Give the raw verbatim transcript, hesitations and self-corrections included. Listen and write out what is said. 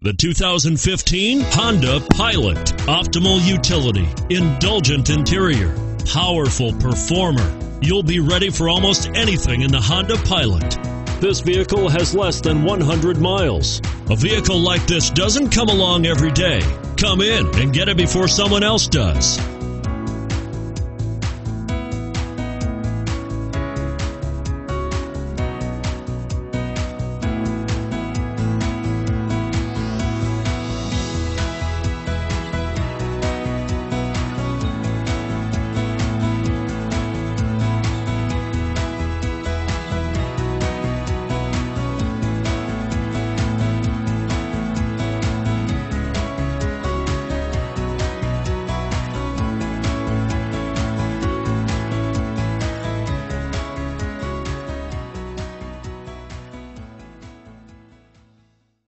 The two thousand fifteen Honda Pilot. Optimal utility, indulgent interior, powerful performer. You'll be ready for almost anything in the Honda Pilot. This vehicle has less than one hundred miles. A vehicle like this doesn't come along every day. Come in and get it before someone else does.